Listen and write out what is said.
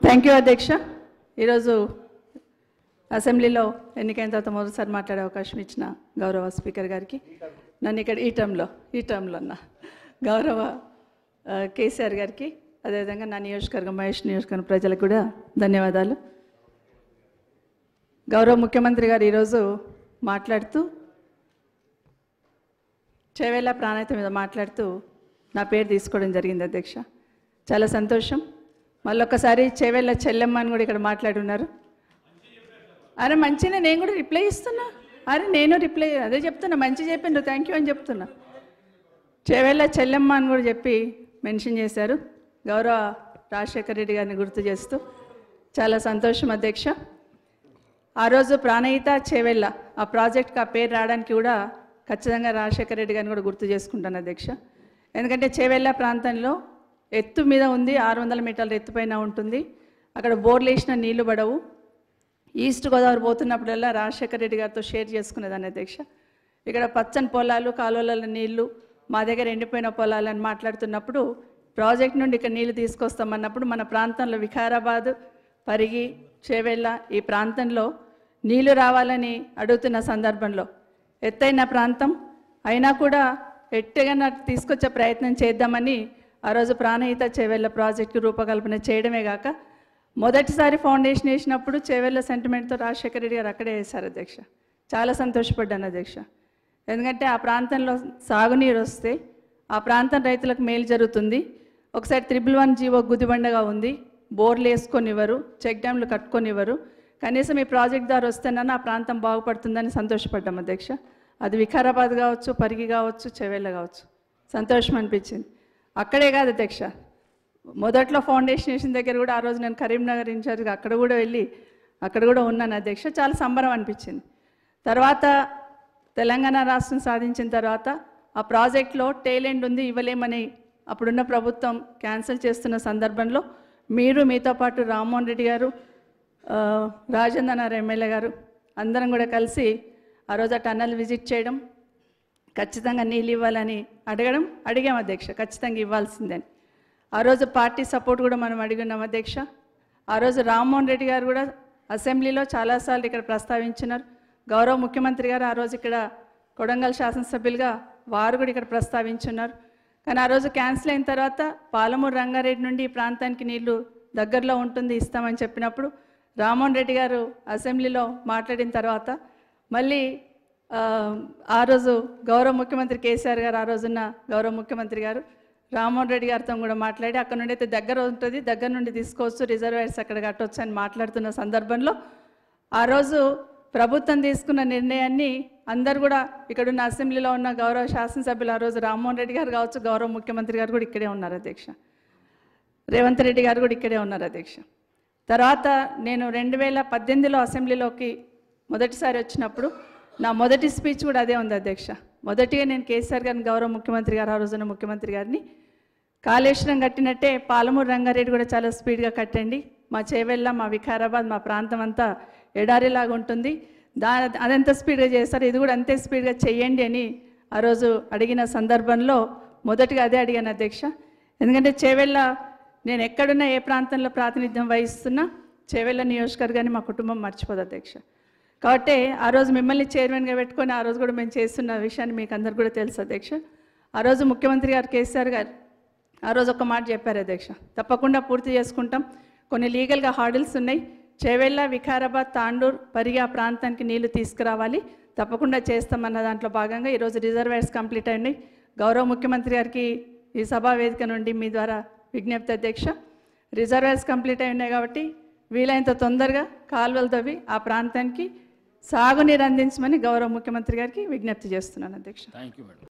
Thank you అధ్యక్ష. ఈరోజు అసెంబ్లీలో ఎన్నికైన తర్వాత మొదటిసారి మాట్లాడే అవకాశం ఇచ్చిన గౌరవ స్పీకర్ గారికి, నన్ను ఇక్కడ ఈ టర్మ్లో అన్న గౌరవ కేసీఆర్ గారికి, అదేవిధంగా నా నియోజకవర్గం మహేష్ నియోజకవర్గం ప్రజలకు కూడా ధన్యవాదాలు. గౌరవ ముఖ్యమంత్రి గారు ఈరోజు మాట్లాడుతూ చేవేళ్ళ ప్రాణాయత మీద మాట్లాడుతూ నా పేరు తీసుకోవడం జరిగింది అధ్యక్ష. చాలా సంతోషం. మళ్ళొక్కసారి చేవేళ్ళ చెల్లెమ్మ అని కూడా ఇక్కడ మాట్లాడున్నారు. అరే మంచిగా నేను కూడా రిప్లై ఇస్తున్నా. నేను రిప్లై అదే చెప్తున్నా, మంచి చెప్పిండ్రు, థ్యాంక్ యూ అని చెప్తున్నా. చేవేళ్ళ చెల్లెమ్మ అని కూడా చెప్పి మెన్షన్ చేశారు. గౌరవ రాజశేఖర రెడ్డి గారిని గుర్తు చేస్తూ చాలా సంతోషం అధ్యక్ష. ఆ రోజు ప్రాణహిత చేవేళ్ళ ఆ ప్రాజెక్ట్కి ఆ పేరు రావడానికి కూడా ఖచ్చితంగా రాజశేఖర రెడ్డి గారిని కూడా గుర్తు చేసుకుంటాను అధ్యక్ష. ఎందుకంటే చేవేళ్ళ ప్రాంతంలో ఎత్తు మీద ఉంది, 600 మీటర్ల ఎత్తుపైన ఉంటుంది. అక్కడ బోర్లు వేసిన నీళ్లు పడవు. ఈస్ట్ గోదావరి పోతున్నప్పుడల్లా రాజశేఖర రెడ్డి గారితో షేర్ చేసుకునేదాన్ని అధ్యక్ష. ఇక్కడ పచ్చని పొలాలు, కాలువల నీళ్లు, మా దగ్గర ఎండిపోయిన పొలాలు అని మాట్లాడుతున్నప్పుడు ప్రాజెక్ట్ నుండి ఇక్కడ నీళ్లు తీసుకొస్తామన్నప్పుడు మన ప్రాంతంలో వికారాబాద్, పరిగి, చేవేళ్ళ ఈ ప్రాంతంలో నీళ్లు రావాలని అడుగుతున్న సందర్భంలో ఎత్తైన ప్రాంతం అయినా కూడా ఎట్టుగా తీసుకొచ్చే ప్రయత్నం చేద్దామని ఆ రోజు ప్రాణహిత చేవేళ్ళ ప్రాజెక్టు రూపకల్పన చేయడమే కాక మొదటిసారి ఫౌండేషన్ వేసినప్పుడు చేవేళ్ళ సెంటిమెంట్తో రాజశేఖర రెడ్డి గారు అక్కడే వేశారు అధ్యక్ష. చాలా సంతోషపడ్డాను అధ్యక్ష. ఎందుకంటే ఆ ప్రాంతంలో సాగునీరు వస్తే ఆ ప్రాంతం రైతులకు మేలు జరుగుతుంది. ఒకసారి 111 జీవో గుదిబండగా ఉంది, బోర్లు వేసుకొనివ్వరు, చెక్ డ్యామ్లు కట్టుకొనివ్వరు. కనీసం ఈ ప్రాజెక్ట్ ద్వారా వస్తేనన్నా ఆ ప్రాంతం బాగుపడుతుందని సంతోషపడ్డాం అధ్యక్ష. అది వికారాబాద్ కావచ్చు, పరిగి కావచ్చు, చేవేళ్ళ కావచ్చు, సంతోషం అనిపించింది. అక్కడే కాదు అధ్యక్ష, మొదట్లో ఫౌండేషన్ వేసిన దగ్గర కూడా ఆ రోజు నేను కరీంనగర్ ఇన్ఛార్జ్గా అక్కడ కూడా వెళ్ళి అక్కడ కూడా ఉన్నాను అధ్యక్ష. చాలా సంబరం అనిపించింది. తర్వాత తెలంగాణ రాష్ట్రం సాధించిన తర్వాత ఆ ప్రాజెక్ట్లో టైలెండ్ ఉంది, ఇవ్వలేమని అప్పుడున్న ప్రభుత్వం క్యాన్సిల్ చేస్తున్న సందర్భంలో మీతో పాటు రామ్మోహన్ రెడ్డి గారు, రాజేంద్రనగర్ ఎమ్మెల్యే గారు అందరం కూడా కలిసి ఆ రోజు ఆ టన్నల్ విజిట్ చేయడం, ఖచ్చితంగా నీళ్ళు ఇవ్వాలని అడిగాం అధ్యక్ష, ఖచ్చితంగా ఇవ్వాల్సిందని. ఆ రోజు పార్టీ సపోర్ట్ కూడా మనం అడిగినాం అధ్యక్ష. ఆ రోజు రామ్మోహన్ రెడ్డి గారు కూడా అసెంబ్లీలో చాలాసార్లు ఇక్కడ ప్రస్తావించినారు. గౌరవ ముఖ్యమంత్రి గారు ఆ రోజు ఇక్కడ కొడంగల్ శాసనసభ్యులుగా వారు కూడా ఇక్కడ ప్రస్తావించున్నారు. కానీ ఆ రోజు క్యాన్సిల్ అయిన తర్వాత పాలమూరు రంగారెడ్డి నుండి ఈ ప్రాంతానికి నీళ్లు దగ్గరలో ఉంటుంది, ఇస్తామని చెప్పినప్పుడు రామ్మోహన్ రెడ్డి గారు అసెంబ్లీలో మాట్లాడిన తర్వాత మళ్ళీ ఆ రోజు గౌరవ ముఖ్యమంత్రి కేసీఆర్ గారు, ఆ రోజున్న గౌరవ ముఖ్యమంత్రి గారు రామ్మోహన్ రెడ్డి గారితో కూడా మాట్లాడి అక్కడ నుండి అయితే దగ్గర ఉంటుంది, దగ్గర నుండి తీసుకోవచ్చు, రిజర్వాయర్స్ అక్కడ కట్టవచ్చు అని మాట్లాడుతున్న సందర్భంలో ఆ రోజు ప్రభుత్వం తీసుకున్న నిర్ణయాన్ని అందరు కూడా ఇక్కడున్న అసెంబ్లీలో ఉన్న గౌరవ శాసనసభ్యులు ఆ రోజు రామ్మోహన్ రెడ్డి గారు కావచ్చు, గౌరవ ముఖ్యమంత్రి గారు కూడా ఇక్కడే ఉన్నారు అధ్యక్ష, రేవంత్ రెడ్డి గారు కూడా ఇక్కడే ఉన్నారు అధ్యక్ష. తర్వాత నేను 2018లో అసెంబ్లీలోకి మొదటిసారి వచ్చినప్పుడు నా మొదటి స్పీచ్ కూడా అదే ఉంది అధ్యక్ష. మొదటిగా నేను కేసీఆర్ గారిని, గౌరవ ముఖ్యమంత్రి గారు, ఆ రోజున ముఖ్యమంత్రి గారిని, కాళేశ్వరం కట్టినట్టే పాలమూరు రంగారెడ్డి కూడా చాలా స్పీడ్గా కట్టండి, మా చేవేళ్ళ, మా వికారాబాద్, మా ప్రాంతం అంతా ఎడారిలాగా ఉంటుంది, అదంత స్పీడ్గా చేస్తారు, ఇది కూడా అంతే స్పీడ్గా చెయ్యండి అని ఆ రోజు అడిగిన సందర్భంలో మొదటిగా అదే అడిగాను అధ్యక్ష. ఎందుకంటే చేవేళ్ళ నేను ఎక్కడున్నా, ఏ ప్రాంతంలో ప్రాతినిధ్యం వహిస్తున్నా చేవేళ్ళ నియోజకవర్గాన్ని మా కుటుంబం మర్చిపోదు అధ్యక్ష. కాబట్టి ఆ రోజు మిమ్మల్ని చైర్మన్గా పెట్టుకొని ఆ రోజు కూడా మేము చేస్తున్న విషయాన్ని మీకు అందరు కూడా తెలుసు అధ్యక్ష. ఆ రోజు ముఖ్యమంత్రి గారు కేసీఆర్ గారు ఆ రోజు ఒక మాట చెప్పారు అధ్యక్ష, తప్పకుండా పూర్తి చేసుకుంటాం, కొన్ని లీగల్గా హార్డిల్స్ ఉన్నాయి, చేవేళ్ళ, వికారాబాద్, తాండూర్, పరిగి ఆ ప్రాంతానికి నీళ్లు తీసుకురావాలి, తప్పకుండా చేస్తామన్న దాంట్లో భాగంగా ఈరోజు రిజర్వాయర్స్ కంప్లీట్ అయినాయి. గౌరవ ముఖ్యమంత్రి గారికి ఈ సభా వేదిక నుండి మీ ద్వారా విజ్ఞప్తి అధ్యక్ష, రిజర్వాయర్స్ కంప్లీట్ అయి ఉన్నాయి కాబట్టి వీలైనంత తొందరగా కాలువలు తవ్వి ఆ ప్రాంతానికి సాగునీరు అందించమని గౌరవ ముఖ్యమంత్రి గారికి విజ్ఞప్తి చేస్తున్నాను అధ్యక్ష. Thank you madam.